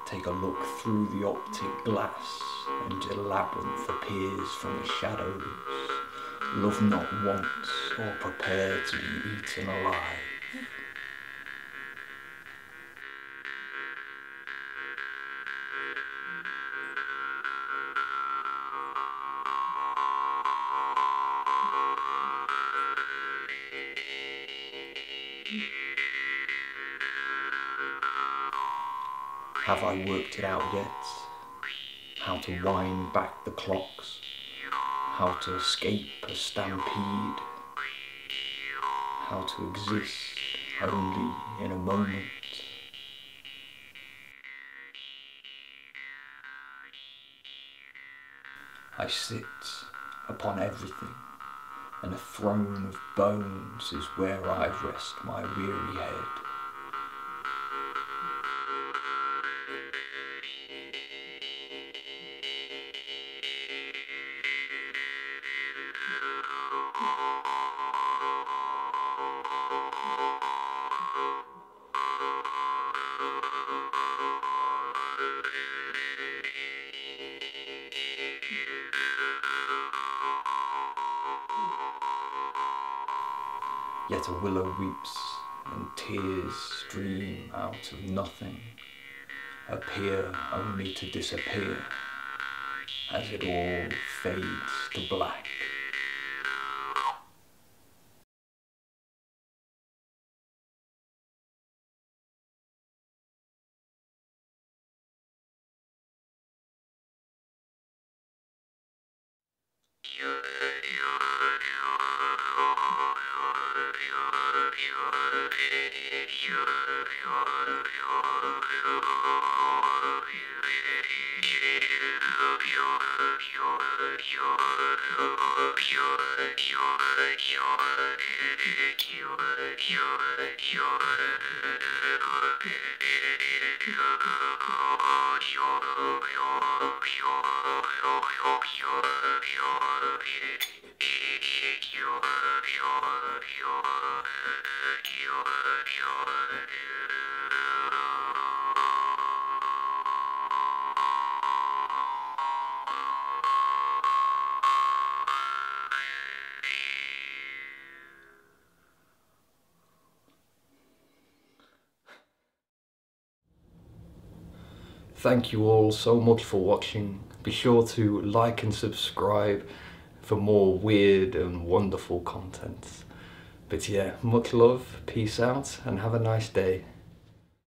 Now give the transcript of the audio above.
take a look through the optic glass, and a labyrinth appears from the shadows. Love not wants, or prepare to be eaten alive. Have I worked it out yet? How to wind back the clocks? How to escape a stampede? How to exist only in a moment? I sit upon everything, and a throne of bones is where I rest my weary head. Yet a willow weeps, and tears stream out of nothing, appear only to disappear, as it all fades to black. Thank you all so much for watching. Be sure to like and subscribe for more weird and wonderful content. But yeah, much love, peace out, and have a nice day.